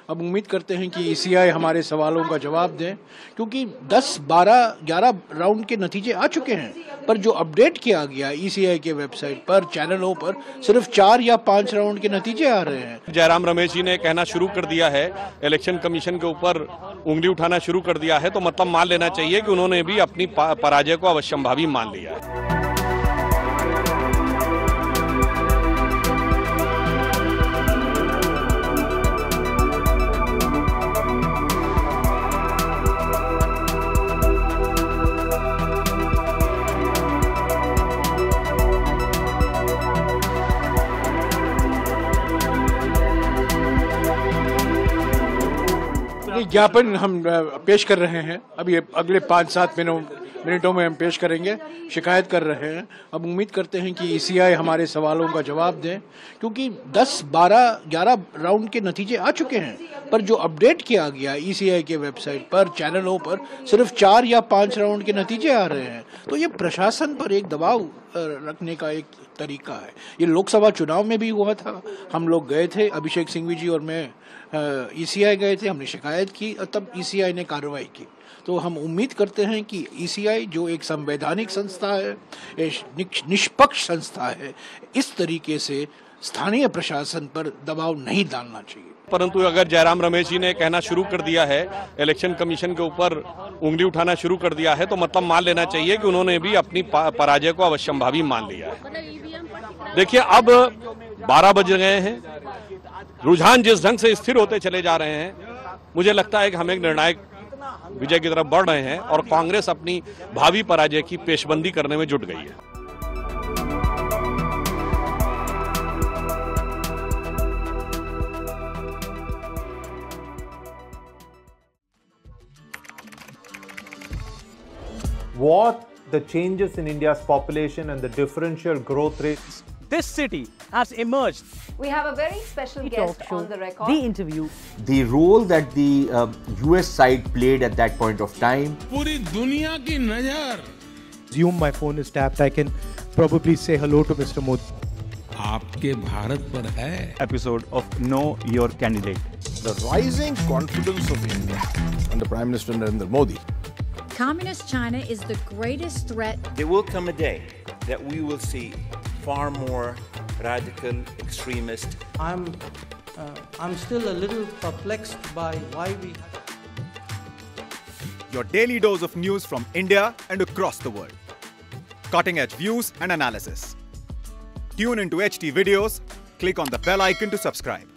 अब उम्मीद करते हैं कि ईसीआई हमारे सवालों का जवाब दें, क्योंकि 10, 12, 11 राउंड के नतीजे आ चुके हैं, पर जो अपडेट किया गया ईसीआई के वेबसाइट पर, चैनलों पर, सिर्फ 4 या 5 राउंड के नतीजे आ रहे हैं। जयराम रमेश जी ने कहना शुरू कर दिया है, इलेक्शन कमीशन के ऊपर उंगली उठाना शुरू कर दिया है, तो मतलब मान लेना चाहिए कि उन्होंने भी अपनी पराजय को अवश्यंभावी मान लिया है। ज्ञापन हम पेश कर रहे हैं, अभी अगले 5-7 मिनटों में हम पेश करेंगे। शिकायत कर रहे हैं। अब उम्मीद करते हैं कि ईसीआई हमारे सवालों का जवाब दें, क्योंकि 10, 12, 11 राउंड के नतीजे आ चुके हैं, पर जो अपडेट किया गया ईसीआई के वेबसाइट पर, चैनलों पर, सिर्फ 4 या 5 राउंड के नतीजे आ रहे हैं। तो ये प्रशासन पर एक दबाव रखने का एक तरीका है। ये लोकसभा चुनाव में भी हुआ था। हम लोग गए थे, अभिषेक सिंघवी जी और मैं ईसीआई गए थे, हमने शिकायत की और तब ईसीआई ने कार्रवाई की। तो हम उम्मीद करते हैं कि ईसीआई जो एक संवैधानिक संस्था है, निष्पक्ष संस्था है, इस तरीके से स्थानीय प्रशासन पर दबाव नहीं डालना चाहिए। परंतु अगर जयराम रमेश जी ने कहना शुरू कर दिया है, इलेक्शन कमीशन के ऊपर उंगली उठाना शुरू कर दिया है, तो मतलब मान लेना चाहिए कि उन्होंने भी अपनी पराजय को अवश्यंभावी मान लिया है। देखिए, अब 12 बज गए हैं, रुझान जिस ढंग से स्थिर होते चले जा रहे हैं, मुझे लगता है कि हम एक निर्णायक विजय की तरफ बढ़ रहे हैं और कांग्रेस अपनी भावी पराजय की पेशबंदी करने में जुट गई है। What the changes in India's population and the differential growth rates. This city has emerged. We have a very special guest on the record. The interview. The role that the US side played at that point of time. पूरी दुनिया की नजर. Assume my phone is tapped. I can probably say hello to Mr. Modi. आपके भारत पर है. Episode of Know Your Candidate. The rising confidence of India under Prime Minister Narendra Modi. Communist China is the greatest threat. There will come a day that we will see far more radical extremist. I'm still a little perplexed by why we. Your daily dose of news from India and across the world. Cutting edge views and analysis. Tune into HT videos. Click on the bell icon to subscribe.